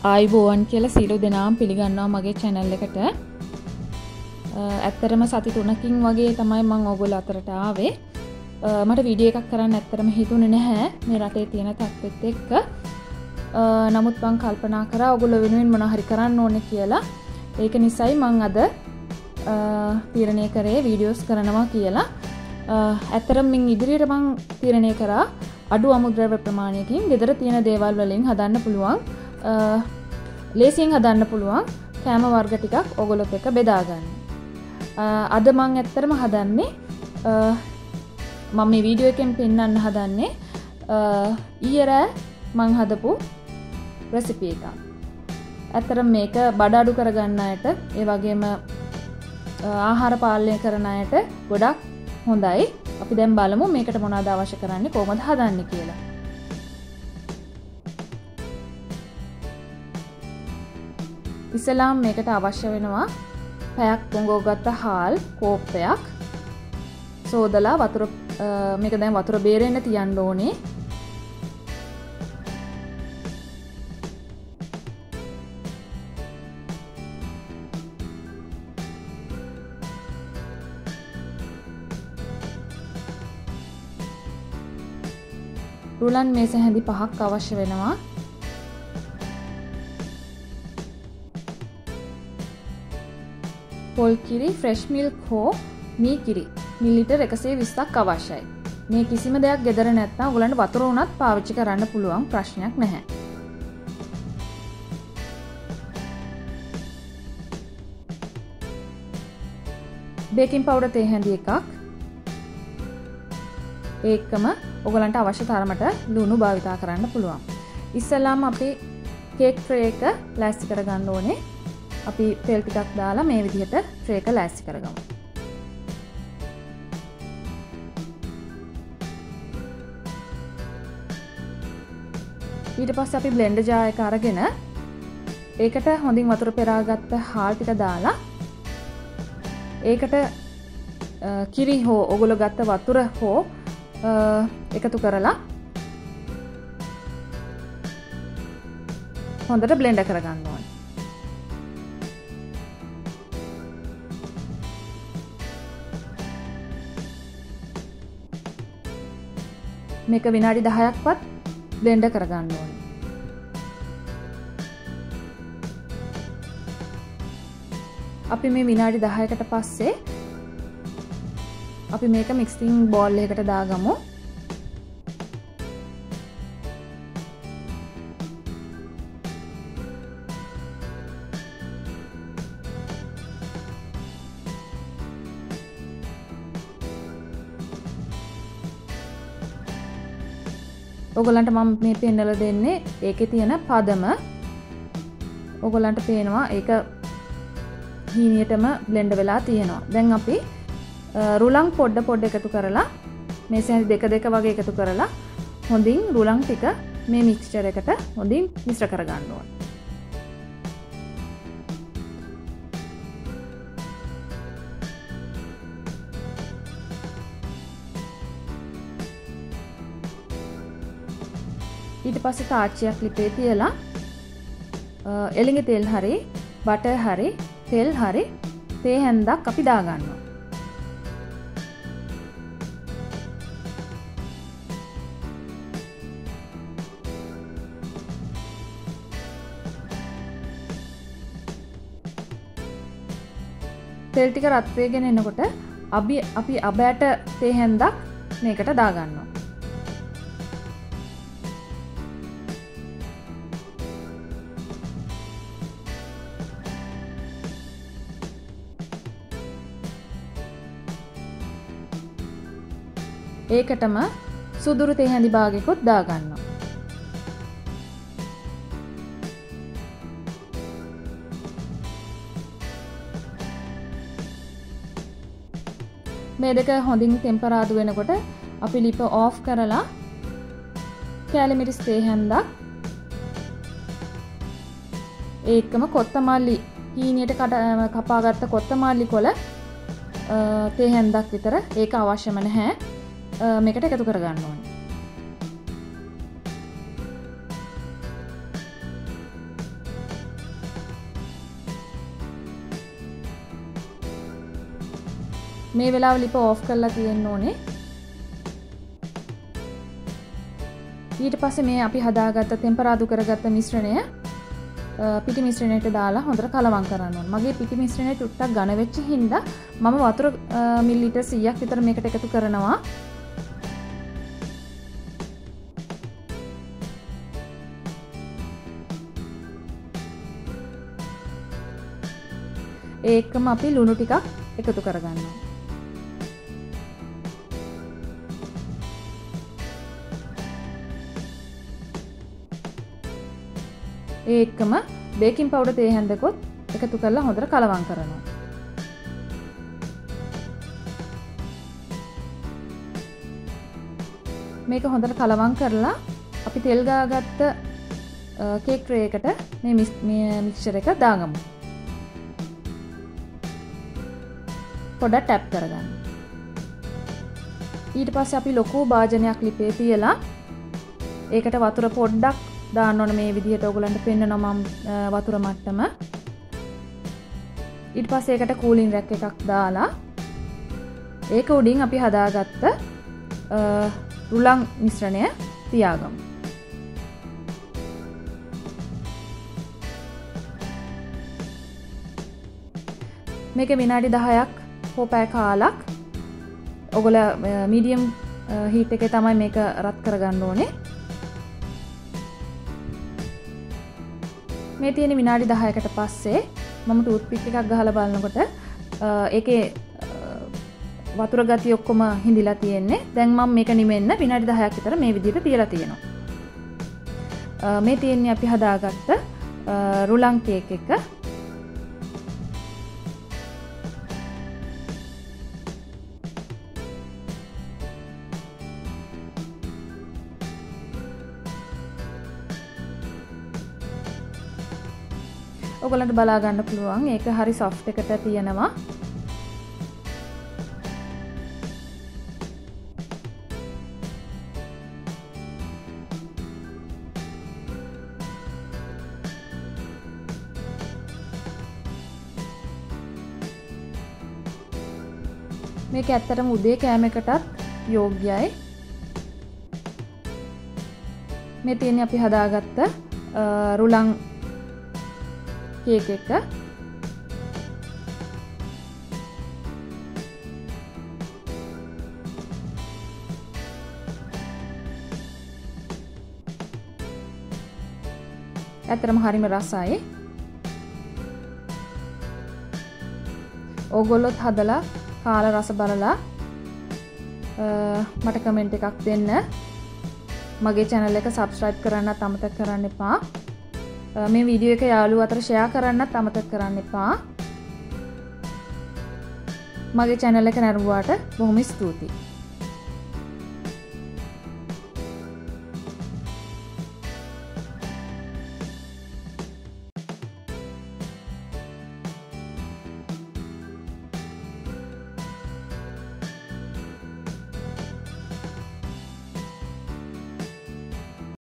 ආයිබෝවන් කියලා සියලු දෙනාම පිළිගන්නවා මගේ channel එකට. ඇත්තටම සති 3කින් වගේ තමයි මම ඔයගොල්ලෝ අතරට ආවේ. මට වීඩියෝ එකක් කරන්න ඇත්තටම හිතුනේ නැහැ මේ රටේ තියෙන තත්ත්වෙත් එක්ක. නමුත් මම කල්පනා කරා ඔයගොල්ලෝ වෙනුවෙන් මොනවා හරි කරන්න ඕනේ කියලා. ඒක නිසායි මම අද තීරණය කරේ වීඩියෝස් කරනවා කියලා. ඇත්තටම මින් ඉදිරියට මම තීරණය කරා අඩු අමුද්‍රව්‍ය ප්‍රමාණයකින් ගෙදර තියෙන දේවල් වලින් හදන්න පුළුවන් ලේසියෙන් හදන්න පුළුවන් කෑම වර්ග ටිකක් ඔයගොල්ලොත් එක්ක බෙදා ගන්න. අද මම ඇත්තටම හදන්නේ මම මේ වීඩියෝ එකෙන් පෙන්නන්න හදන්නේ ඊයේ රෑ මම හදපු රෙසිපි එකක්. ඇත්තටම මේක බඩ අඩු කරගන්න අයට ඒ වගේම ආහාර පාලනය කරන අයට ගොඩක් හොඳයි. අපි දැන් බලමු මේකට මොනවද අවශ්‍ය කරන්නේ කොහොමද හදන්නේ කියලා. ඉස්සෙල්ලාම මේකට අවශ්‍ය වෙනවා පැයක් පොඟවගත්ත හාල් කෝප්පයක්. සෝදලා වතුර මේක දැන් වතුර බේරෙන්න තියන්න ඕනේ. රුලන් මේස හැඳි 5ක් අවශ්‍ය වෙනවා. පොල් කිරි ෆ්‍රෙෂ් මිල්ක් හෝ මී කිරි මිලිලිටර් 120ක් අවශ්‍යයි. මේ කිසිම දෙයක් ගෙදර නැත්නම් ඔයගලන්ට වතුර උනත් පාවිච්චි කරන්න පුළුවන් ප්‍රශ්නයක් නැහැ. බේකින් පවුඩර් තේ හැඳි එකක්. ඒකම ඔයගලන්ට අවශ්‍ය තරමට ලුණු භාවිතා කරන්න පුළුවන්. ඉස්සෙල්ලාම අපි කේක් ට්‍රේ එක ලෑස්ති කරගන්න ඕනේ. අපි තෙල් ටිකක් දාලා මේ විදිහට ට්‍රේ එක ලෑස්ති කරගමු. ඊට පස්සේ අපි බ්ලෙන්ඩර් ජාර් එක අරගෙන ඒකට හොඳින් වතුර පෙරාගත්ත හාල් ටික දාලා ඒකට කිරි හෝ ඔයගොල්ලෝ ගත්ත වතුර හෝ එකතු කරලා හොඳට බ්ලෙන්ඩ් කරගන්න ඕනේ. මේක විනාඩි 10ක්වත් බ්ලෙන්ඩ් කරගන්න ඕනේ. අපි මේ විනාඩි 10කට පස්සේ අපි මේක මික්සිං බෝල් එකකට දාගමු. ඔයගලන්ට මම මේ පෙන්නලා දෙන්නේ ඒකේ තියෙන පදම. ඔයගලන්ට පේනවා ඒක හීනියටම බ්ලෙන්ඩ් වෙලා තියෙනවා. දැන් අපි රුලන් පොඩ එකතු කරලා මේ සැරි දෙක වගේ එකතු කරලා හොඳින් රුලන් ටික මේ මික්ස්චර් එකට හොඳින් මිශ්‍ර කරගන්න ඕනේ. ඊට පස්සේ තාච්චියක් ලිපේ තියලා එළඟ තෙල් හරි බටර් හරි තෙල් හරි තේ හැන්දක් අපි දාගන්නවා. තෙල් ටික රත් වෙගෙන එනකොට අපි අබෑට තේ හැන්දක් මේකට දාගන්නවා. ඒකටම සුදුරු තේ හැඳි භාගයකුත් දාගන්නවා. මේ දෙක හොඳින් ටෙම්පරාදු වෙනකොට අපි ලිප ඕෆ් කරලා කෑලි මිරිස් තේ හැන්දක් ඒකම කොත්තමල්ලි හීනියට කපාගත්ත කොත්තමල්ලි කොළ තේ හැන්දක් විතර ඒක අවශ්‍යම නැහැ. මේකට එකතු කරගන්න ඕනේ. මේ වෙලාව ලිප ඕෆ් කරලා තියෙන්න ඕනේ. ඊට පස්සේ මේ අපි හදාගත්ත ටෙම්පරාදු කරගත්ත මිශ්‍රණය පිටි මිශ්‍රණයට දාලා හොඳට කලවම් කරන්න ඕනේ. මගේ පිටි මිශ්‍රණය ටුට්ටක් ඝන වෙච්ච හින්දා මම වතුර මිලිලීටර් 100ක් විතර මේකට එකතු කරනවා. ඒකම අපි ලුණු ටිකක් එකතු කරගන්නවා. ඒකම බේකින් පවුඩර් තේ හැන්දකොත් එකතු කරලා හොඳට කලවම් කරනවා. මේක හොඳට කලවම් කරලා අපි තෙල් ගාගත්ත කේක් ට්‍රේ එකට මේ මික්ස්චර් එක දාගමු. පොඩ්ඩක් ටැප් කරගන්න. ඊට පස්සේ අපි ලොකු භාජනයක් ලිපේ තියලා ඒකට වතුර පොඩ්ඩක් දාන්න ඕන. මේ විදිහට ඔයගලන්ට පෙන්නනවා මම වතුර මට්ටම. ඊට පස්සේ ඒකට කූලින් රැක් එකක් දාලා ඒක උඩින් අපි හදාගත්ත රුලන් මිශ්‍රණය තියාගමු. මේක විනාඩි 10ක් හෝ පැය කාලක් ඔයගොල්ලෝ මීඩියම් හීට් එකේ තමයි මේක රත් කරගන්න ඕනේ. මේ තියෙන විනාඩි 10කට පස්සේ මම ටූත් පික් එකක් ගහලා බලනකොට ඒකේ වතුර ගතිය ඔක්කොම හිඳිලා තියෙන්නේ. දැන් මම මේක නිමෙන්න විනාඩි 10ක් විතර මේ විදිහට තියලා තියෙනවා. මේ තියෙන්නේ අපි හදාගත්ත රුලන් කේක් එක. ඔයගලන්ට බලා ගන්න පුළුවන් ඒක හරි සොෆ්ට් එකට තියෙනවා. මේක ඇත්තටම උදේ කෑම එකටත් යෝග්‍යයි. මේ තියෙන්නේ අපි හදාගත්ත රුලන් කේක් එක. ඇත්තටම හරිම රසයි. ඕගොල්ලොත් හදලා කාලා රස බලලා මට කමෙන්ට් එකක් දෙන්න. මගේ channel එක subscribe කරන්නත් අමතක කරන්න එපා. මේ වීඩියෝ එක යාළුවෝ අතර share කරන්නත් අමතක කරන්න එපා. මගේ channel එක නැරඹුවාට බොහොම ස්තුතියි.